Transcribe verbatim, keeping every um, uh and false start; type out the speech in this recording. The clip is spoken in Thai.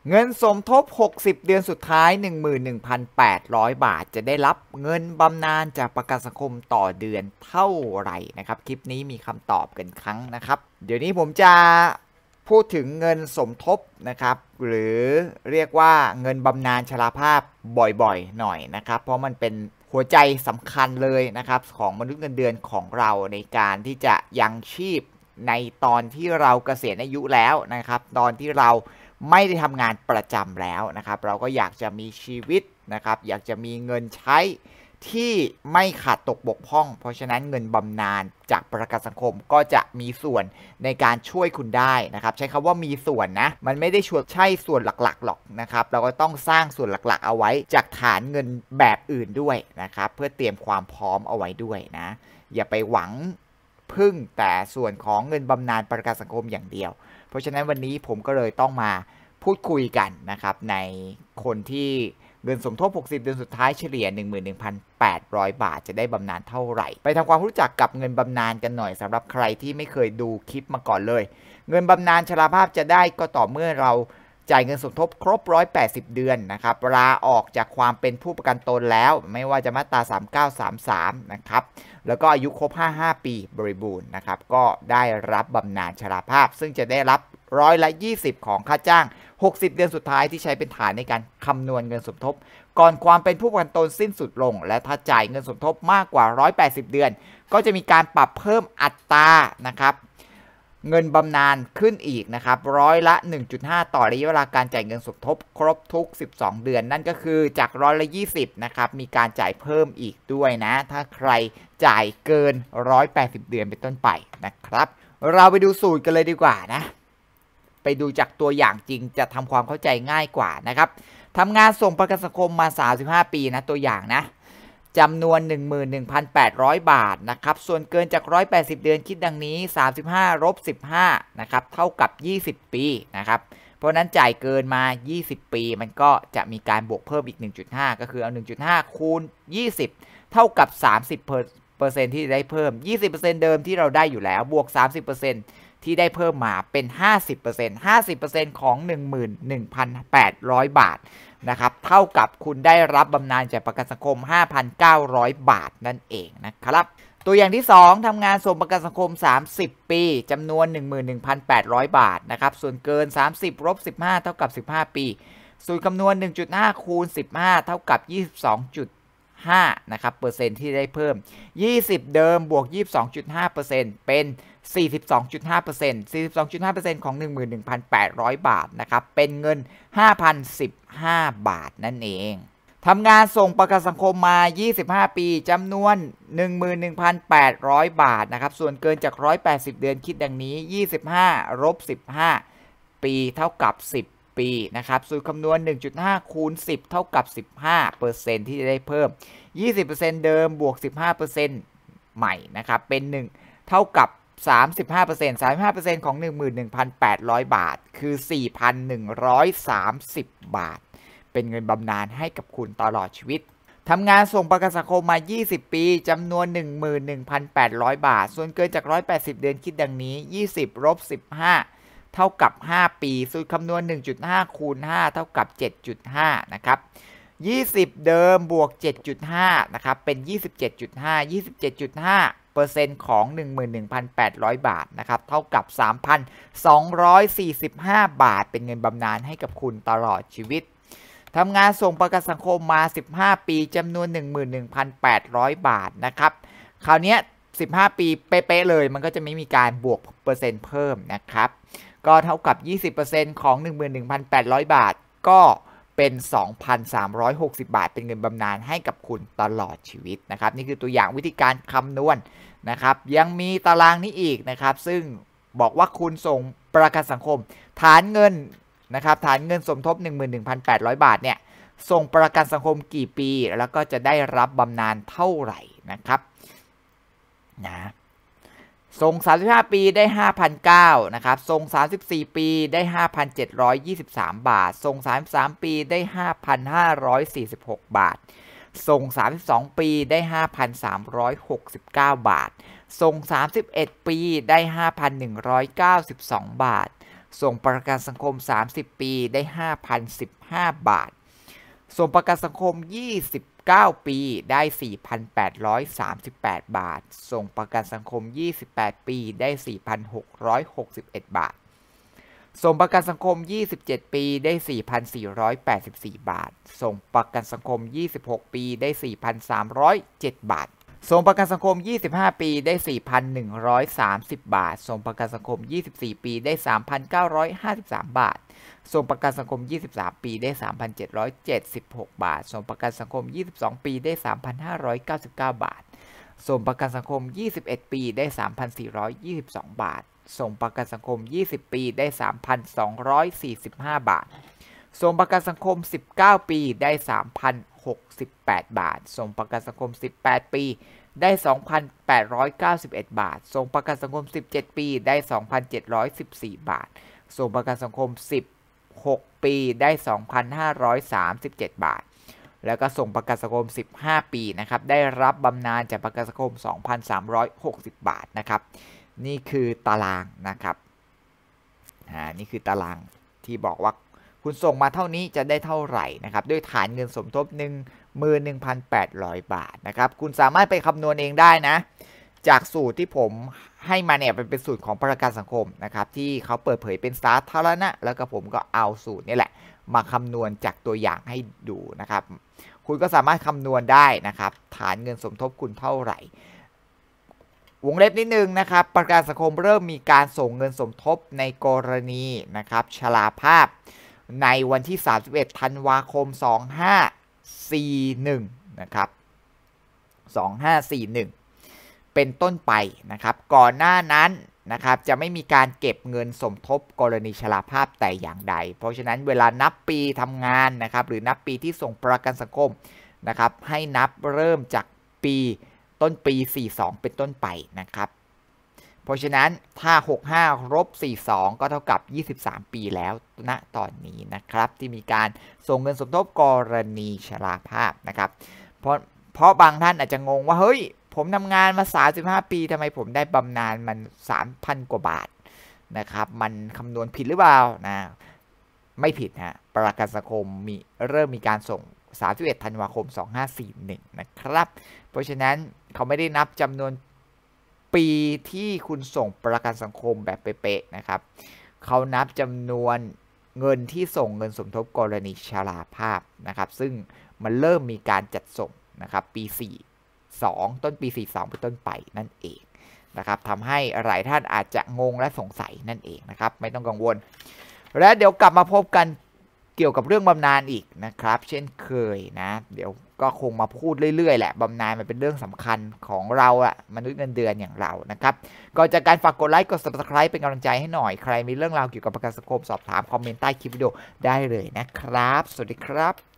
เงินสมทบหกสิบเดือนสุดท้าย หนึ่งหมื่นหนึ่งพันแปดร้อย บาทจะได้รับเงินบำนาญจากประกันสังคมต่อเดือนเท่าไหร่นะครับคลิปนี้มีคำตอบกันครั้งนะครับเดี๋ยวนี้ผมจะพูดถึงเงินสมทบนะครับหรือเรียกว่าเงินบำนาญชราภาพบ่อยๆหน่อยนะครับเพราะมันเป็นหัวใจสำคัญเลยนะครับของมนุษย์เงินเดือนของเราในการที่จะยังชีพในตอนที่เราเกษียณอายุแล้วนะครับตอนที่เราไม่ได้ทำงานประจำแล้วนะครับเราก็อยากจะมีชีวิตนะครับอยากจะมีเงินใช้ที่ไม่ขาดตกบกพร่องเพราะฉะนั้นเงินบำนาญจากประกันสังคมก็จะมีส่วนในการช่วยคุณได้นะครับใช้คำว่ามีส่วนนะมันไม่ได้ช่วยใช่ส่วนหลักๆหรอกนะครับเราก็ต้องสร้างส่วนหลักๆเอาไว้จากฐานเงินแบบอื่นด้วยนะครับเพื่อเตรียมความพร้อมเอาไว้ด้วยนะอย่าไปหวังพึ่งแต่ส่วนของเงินบำนาญประกันสังคมอย่างเดียวเพราะฉะนั้นวันนี้ผมก็เลยต้องมาพูดคุยกันนะครับในคนที่เงินสมทบหกสิบเดือนสุดท้ายเฉลี่ย หนึ่งหมื่นหนึ่งพันแปดร้อย บาทจะได้บำนาญเท่าไหร่ไปทำความรู้จักกับเงินบำนาญกันหน่อยสำหรับใครที่ไม่เคยดูคลิปมาก่อนเลยเงินบำนาญชราภาพจะได้ก็ต่อเมื่อเราจ่ายเงินสมทบครบหนึ่งร้อยแปดสิบเดือนนะครับลาออกจากความเป็นผู้ประกันตนแล้วไม่ว่าจะมาตราสามเก้าสามสามนะครับแล้วก็อายุครบห้าสิบห้าปีบริบูรณ์นะครับก็ได้รับบำนาญชราภาพซึ่งจะได้รับร้อยละยี่สิบของค่าจ้างหกสิบเดือนสุดท้ายที่ใช้เป็นฐานในการคำนวณเงินสมทบก่อนความเป็นผู้ประกันตนสิ้นสุดลงและถ้าจ่ายเงินสมทบมากกว่าหนึ่งร้อยแปดสิบเดือนก็จะมีการปรับเพิ่มอัตรานะครับเงินบำนาญขึ้นอีกนะครับร้อยละ หนึ่งจุดห้า ต่อระยะเวลาการจ่ายเงินสมทบครบทุกสิบสองเดือนนั่นก็คือจากร้อยละยี่สิบนะครับมีการจ่ายเพิ่มอีกด้วยนะถ้าใครจ่ายเกินหนึ่งร้อยแปดสิบเดือนเป็นต้นไปนะครับเราไปดูสูตรกันเลยดีกว่านะไปดูจากตัวอย่างจริงจะทำความเข้าใจง่ายกว่านะครับทำงานส่งประกันสังคมมาสามสิบห้าปีนะตัวอย่างนะจำนวน หนึ่งหมื่นหนึ่งพันแปดร้อย บาทนะครับส่วนเกินจากหนึ่งร้อยแปดสิบเดือนคิดดังนี้สามสิบห้าลบสิบห้านะครับเท่ากับยี่สิบปีนะครับเพราะนั้นจ่ายเกินมายี่สิบปีมันก็จะมีการบวกเพิ่มอีก หนึ่งจุดห้า ก็คือเอา หนึ่งจุดห้า คูณยี่สิบเท่ากับสามสิบเปอร์เซ็นต์ ที่ได้เพิ่ม ยี่สิบเปอร์เซ็นต์ เดิมที่เราได้อยู่แล้วบวก สามสิบเปอร์เซ็นต์ ที่ได้เพิ่มมาเป็น ห้าสิบเปอร์เซ็นต์ ห้าสิบเปอร์เซ็นต์ ของ หนึ่งหมื่นหนึ่งพันแปดร้อย บาทนะครับเท่ากับคุณได้รับบำนาญจากประกันสังคม ห้าพันเก้าร้อย บาทนั่นเองนะครับตัวอย่างที่สองทำงานส่งประกันสังคมสามสิบปีจำนวน หนึ่งหมื่นหนึ่งพันแปดร้อย บาทนะครับส่วนเกินสามสิบลบสิบห้าเท่ากับสิบห้าปีสูตรคำนวณ หนึ่งจุดห้า คูณสิบห้าเท่ากับ ยี่สิบสองจุดห้า นะครับเปอร์เซ็นต์ที่ได้เพิ่มยี่สิบเดิมบวก ยี่สิบสองจุดห้าเปอร์เซ็นต์ เป็น สี่สิบสองจุดห้าเปอร์เซ็นต์ สี่สิบสองจุดห้าเปอร์เซ็นต์ ของ หนึ่งหมื่นหนึ่งพันแปดร้อย บาทนะครับเป็นเงิน ห้าพันสิบห้า บาทนั่นเองทำงานส่งประกันสังคมมายี่สิบห้าปีจำนวน หนึ่งหมื่นหนึ่งพันแปดร้อย บาทนะครับส่วนเกินจากหนึ่งร้อยแปดสิบเดือนคิดดังนี้ยี่สิบห้าลบสิบห้าปีเท่ากับสิบปีนะครับสูตรคำนวณ หนึ่งจุดห้า คูณสิบเท่ากับ สิบห้าเปอร์เซ็นต์ ที่จะได้เพิ่ม ยี่สิบเปอร์เซ็นต์ เดิมบวก สิบห้าเปอร์เซ็นต์ ใหม่นะครับเป็นหนึ่งเท่ากับ สามสิบห้าเปอร์เซ็นต์ สามสิบห้าเปอร์เซ็นต์ ของ หนึ่งหมื่นหนึ่งพันแปดร้อย บาทคือ สี่พันหนึ่งร้อยสามสิบ บาทเป็นเงินบำนาญให้กับคุณตลอดชีวิตทำงานส่งประกันสังคมมายี่สิบปีจำนวน หนึ่งหมื่นหนึ่งพันแปดร้อย บาทส่วนเกินจากหนึ่งร้อยแปดสิบเดือนคิดดังนี้ยี่สิบลบสิบห้าเท่ากับห้าปีสูตรคำนวณ หนึ่งจุดห้า คูณห้าเท่ากับ เจ็ดจุดห้า นะครับยี่สิบเดิมบวก เจ็ดจุดห้า นะครับเป็น ยี่สิบเจ็ดจุดห้า ยี่สิบเจ็ดจุดห้า เปอร์เซ็นต์ ของ หนึ่งหมื่นหนึ่งพันแปดร้อย บาทนะครับเท่ากับ สามพันสองร้อยสี่สิบห้า บาทเป็นเงินบำนาญให้กับคุณตลอดชีวิตทำงานส่งประกันสังคมมาสิบห้าปีจำนวน หนึ่งหมื่นหนึ่งพันแปดร้อย บาทนะครับคราวนี้สิบห้าปีเป๊ะๆเลยมันก็จะไม่มีการบวกเปอร์เซ็นต์เพิ่มนะครับก็เท่ากับ ยี่สิบเปอร์เซ็นต์ ของ หนึ่งหมื่นหนึ่งพันแปดร้อย บาทก็เป็น สองพันสามร้อยหกสิบ บาทเป็นเงินบำนาญให้กับคุณตลอดชีวิตนะครับนี่คือตัวอย่างวิธีการคำนวณนะครับยังมีตารางนี้อีกนะครับซึ่งบอกว่าคุณส่งประกันสังคมฐานเงินนะครับฐานเงินสมทบ หนึ่งหมื่นหนึ่งพันแปดร้อย บาทเนี่ยส่งประกันสังคมกี่ปีแล้วก็จะได้รับบำนาญเท่าไหร่นะครับนะส่งสามสิบห้าปีได้ ห้าพันเก้าร้อย นะครับส่งสามสิบสี่ปีได้ ห้าพันเจ็ดร้อยยี่สิบสาม บาทส่งสามสิบสามปีได้ ห้าพันห้าร้อยสี่สิบหก บาทส่งสามสิบสองปีได้ ห้าพันสามร้อยหกสิบเก้า บาทส่งสามสิบเอ็ดปีได้ ห้าพันหนึ่งร้อยเก้าสิบสอง บาทส่งประกันสังคมสามสิบปีได้ ห้าพันสิบห้า บาทส่งประกันสังคมยี่สิบเก้าปีได้ สี่พันแปดร้อยสามสิบแปด บาทส่งประกันสังคมยี่สิบแปดปีได้ สี่พันหกร้อยหกสิบเอ็ด บาทส่งประกันสังคมยี่สิบเจ็ดปีได้ สี่พันสี่ร้อยแปดสิบสี่ บาทส่งประกันสังคมยี่สิบหกปีได้ สี่พันสามร้อยเจ็ด บาทส่งประกันสังคมยี่สิบห้าปีได้ สี่พันหนึ่งร้อยสามสิบ บาทส่งประกันสังคมยี่สิบสี่ปีได้ สามพันเก้าร้อยห้าสิบสาม บาทส่งประกันสังคมยี่สิบสามปีได้ สามพันเจ็ดร้อยเจ็ดสิบหก บาทส่งประกันสังคมยี่สิบสองปีได้ สามพันห้าร้อยเก้าสิบเก้า บาทส่งประกันสังคมยี่สิบเอ็ดปีได้ สามพันสี่ร้อยยี่สิบสอง บาทส่งประกันสังคมยี่สิบปีได้ สามพันสองร้อยสี่สิบห้า บาทส่งประกันสังคมสิบเก้าปีได้ สามพันหกสิบแปด บาทส่งประกันสังคมสิบแปดปีได้ สองพันแปดร้อยเก้าสิบเอ็ด บาทส่งประกันสังคมสิบเจ็ดปีได้ สองพันเจ็ดร้อยสิบสี่ บาทส่งประกันสังคมสิบหกปีได้ สองพันห้าร้อยสามสิบเจ็ด บาทแล้วก็ส่งประกันสังคมสิบห้าปีนะครับได้รับบำนาญจากประกันสังคม สองพันสามร้อยหกสิบ บาทนะครับนี่คือตารางนะครับอ่านี่คือตารางที่บอกว่าคุณส่งมาเท่านี้จะได้เท่าไหร่นะครับด้วยฐานเงินสมทบ หนึ่งหมื่นหนึ่งพันแปดร้อย บาทนะครับคุณสามารถไปคำนวณเองได้นะจากสูตรที่ผมให้มาเนี่ยเป็นสูตรของประกันสังคมนะครับที่เขาเปิดเผยเป็นสาธารณะแล้วก็ผมก็เอาสูตรนี่แหละมาคำนวณจากตัวอย่างให้ดูนะครับคุณก็สามารถคำนวณได้นะครับฐานเงินสมทบคุณเท่าไหร่วงเล็บนิดนึงนะครับประกันสังคมเริ่มมีการส่งเงินสมทบในกรณีนะครับชราภาพในวันที่สามสิบเอ็ดธันวาคมสองพันห้าร้อยสี่สิบเอ็ดนะครับสองพันห้าร้อยสี่สิบเอ็ดเป็นต้นไปนะครับก่อนหน้านั้นนะครับจะไม่มีการเก็บเงินสมทบกรณีชราภาพแต่อย่างใดเพราะฉะนั้นเวลานับปีทำงานนะครับหรือนับปีที่ส่งประกันสังคมนะครับให้นับเริ่มจากปีต้นปีสี่สิบสองเป็นต้นไปนะครับเพราะฉะนั้นถ้าหกสิบห้าลบสี่สิบสองก็เท่ากับยี่สิบสามปีแล้วณตอนนี้นะครับที่มีการส่งเงินสมทบกรณีชราภาพนะครับเพราะเพราะบางท่านอาจจะงงว่าเฮ้ยผมทำงานมาสามสิบห้าปีทำไมผมได้บำนาญมัน สามพัน กว่าบาทนะครับมันคำนวณผิดหรือเปล่านะไม่ผิดฮะประกันสังคมมีเริ่มมีการส่งสามสิบเอ็ดธันวาคมสองพันห้าร้อยสี่สิบเอ็ดนะครับเพราะฉะนั้นเขาไม่ได้นับจำนวนปีที่คุณส่งประกันสังคมแบบเป๊ะๆนะครับเขานับจำนวนเงินที่ส่งเงินสมทบกรณีชราภาพนะครับซึ่งมันเริ่มมีการจัดส่งนะครับปีสี่สิบสองต้นปีสี่สิบสองเป็นต้นไปนั่นเองนะครับทำให้หลายท่านอาจจะงงและสงสัยนั่นเองนะครับไม่ต้องกังวลและเดี๋ยวกลับมาพบกันเกี่ยวกับเรื่องบำนาญอีกนะครับเช่นเคยนะเดี๋ยวก็คงมาพูดเรื่อยๆแหละบำนาญมันเป็นเรื่องสำคัญของเราอะมนุษย์เงินเดือนอย่างเรานะครับก่อนจากการฝากกดไลค์กด ซับสไครบ์ เป็นกำลังใจให้หน่อยใครมีเรื่องราวเกี่ยวกับประกันสังคมสอบถามคอมเมนต์ใต้คลิปวิดีโอได้เลยนะครับสวัสดีครับ